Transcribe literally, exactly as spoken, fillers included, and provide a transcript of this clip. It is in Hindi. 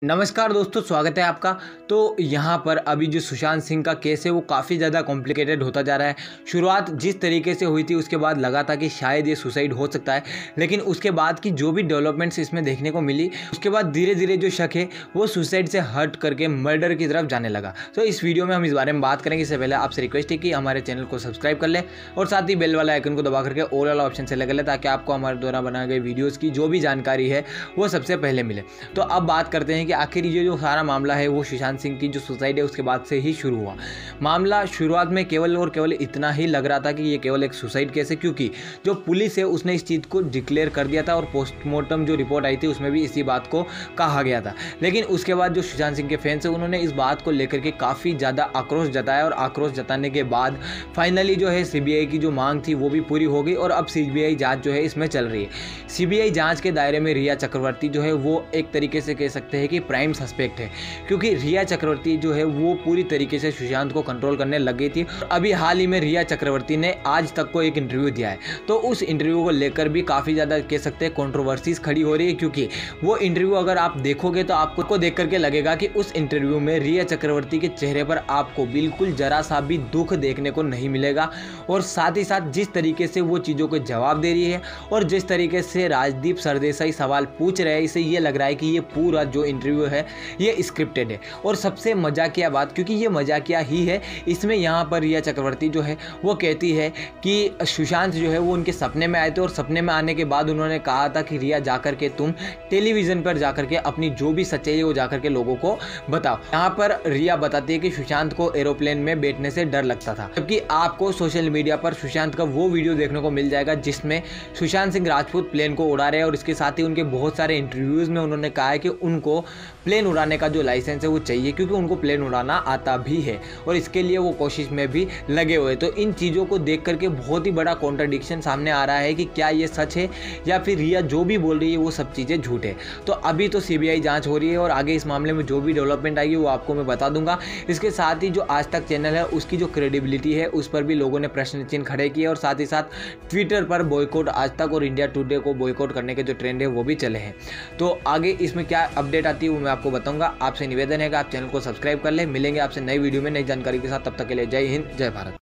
नमस्कार दोस्तों, स्वागत है आपका। तो यहाँ पर अभी जो सुशांत सिंह का केस है वो काफ़ी ज़्यादा कॉम्प्लिकेटेड होता जा रहा है। शुरुआत जिस तरीके से हुई थी उसके बाद लगा था कि शायद ये सुसाइड हो सकता है, लेकिन उसके बाद की जो भी डेवलपमेंट्स इसमें देखने को मिली उसके बाद धीरे धीरे जो शक है वो सुसाइड से हट करके मर्डर की तरफ जाने लगा। तो इस वीडियो में हम इस बारे में बात करेंगे। इससे पहले आपसे रिक्वेस्ट है कि हमारे चैनल को सब्सक्राइब कर लें और साथ ही बेल वाला आइकन को दबा करके ऑल वाला ऑप्शन सेलेक्ट कर लें, ताकि आपको हमारे द्वारा बनाए गए वीडियोज़ की जो भी जानकारी है वो सबसे पहले मिले। तो अब बात करते हैं कि आखिर ये जो सारा मामला है वो सुशांत सिंह की जो सुसाइड है उसके बाद से ही शुरू हुआ। मामला शुरुआत में केवल और केवल इतना ही लग रहा था कि ये केवल एक सुसाइड केस है, क्योंकि जो पुलिस है उसने इस चीज़ को डिक्लेयर कर दिया था और पोस्टमार्टम जो रिपोर्ट आई थी उसमें भी इसी बात को कहा गया था। लेकिन उसके बाद जो सुशांत सिंह के फैंस है उन्होंने इस बात को लेकर के काफ़ी ज़्यादा आक्रोश जताया और आक्रोश जताने के बाद फाइनली जो है सीबीआई की जो मांग थी वो भी पूरी हो गई और अब सीबीआई जाँच जो है इसमें चल रही है। सीबीआई जाँच के दायरे में रिया चक्रवर्ती जो है वो एक तरीके से कह सकते हैं कि प्राइम सस्पेक्ट है, क्योंकि रिया चक्रवर्ती जो है वो पूरी तरीके से सुशांत को कंट्रोल करने लग गई थी। अभी हाल ही में रिया चक्रवर्ती ने आज तक को एक इंटरव्यू दिया है, तो उस इंटरव्यू को लेकर भी काफ़ी ज़्यादा कह सकते हैं कंट्रोवर्सीज खड़ी हो रही है, क्योंकि वो इंटरव्यू अगर आप देखोगे तो आपको को देख करके लगेगा कि उस इंटरव्यू में रिया चक्रवर्ती के चेहरे पर आपको बिल्कुल जरा सा भी दुख देखने को नहीं मिलेगा। और साथ ही साथ जिस तरीके से वो चीज़ों को जवाब दे रही है और जिस तरीके से राजदीप सरदेसाई सवाल पूछ रहे हैं, इससे ये लग रहा है कि ये पूरा जो इंटरव्यू है ये स्क्रिप्टेड है। और सबसे मजाकिया बात, क्योंकि ये मजाकिया ही है, इसमें यहाँ पर रिया चक्रवर्ती जो है वो कहती है कि सुशांत जो है वो उनके सपने में आए थे और सपने में आने के बाद उन्होंने कहा था कि रिया जाकर के तुम टेलीविज़न पर जाकर के अपनी जो भी सच्चाई है वो जाकर के लोगों को बताओ। यहाँ पर रिया बताती है कि सुशांत को एरोप्लेन में बैठने से डर लगता था, जबकि आपको सोशल मीडिया पर सुशांत का वो वीडियो देखने को मिल जाएगा जिसमें सुशांत सिंह राजपूत प्लेन को उड़ा रहे हैं और इसके साथ ही उनके बहुत सारे इंटरव्यूज़ में उन्होंने कहा है कि उनको प्लेन उड़ाने का जो लाइसेंस है वो चाहिए, क्योंकि उनको प्लेन उड़ाना आता भी है और इसके लिए वो कोशिश में भी लगे हुए। तो इन चीज़ों को देख करके बहुत ही बड़ा कॉन्ट्रडिक्शन सामने आ रहा है कि क्या ये सच है या फिर रिया जो भी बोल रही है वो सब चीज़ें झूठ है। तो अभी तो सीबीआई जांच हो रही है और आगे इस मामले में जो भी डेवलपमेंट आएगी वो आपको मैं बता दूंगा। इसके साथ ही जो आज तक चैनल है उसकी जो क्रेडिबिलिटी है उस पर भी लोगों ने प्रश्न चिन्ह खड़े किए और साथ ही साथ ट्विटर पर बॉयकॉट आज तक और इंडिया टुडे को बॉयकॉट करने के जो ट्रेंड है वो भी चले हैं। तो आगे इसमें क्या अपडेट आती है वो मैं आपको बताऊंगा। आपसे निवेदन है कि आप चैनल को सब्सक्राइब कर ले। मिलेंगे आपसे नई वीडियो में नई जानकारी के साथ, तब तक के लिए जय हिंद, जय भारत।